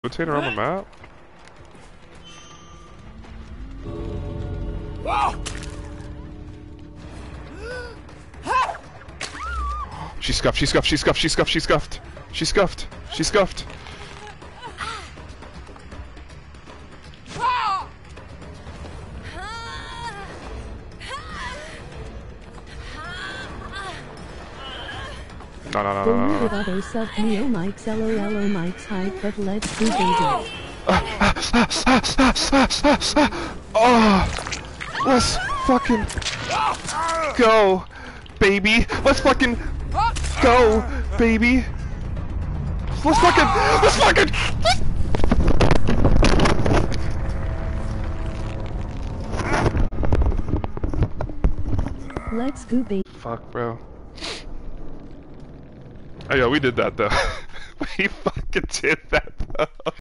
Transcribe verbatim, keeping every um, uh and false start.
Rotate around the map? She scuffed, she scuffed, she scuffed, she scuffed, she scuffed. She scuffed, she scuffed. No, no, no, no, no, no. With other self-neo mics, lol mics hype, but let's do baby. Oh, let's fucking go, baby. Let's fucking go, baby. Let's fucking, let's fucking. Let's go, baby. Fuck, bro. Oh yeah, we did that though. We fucking did that though.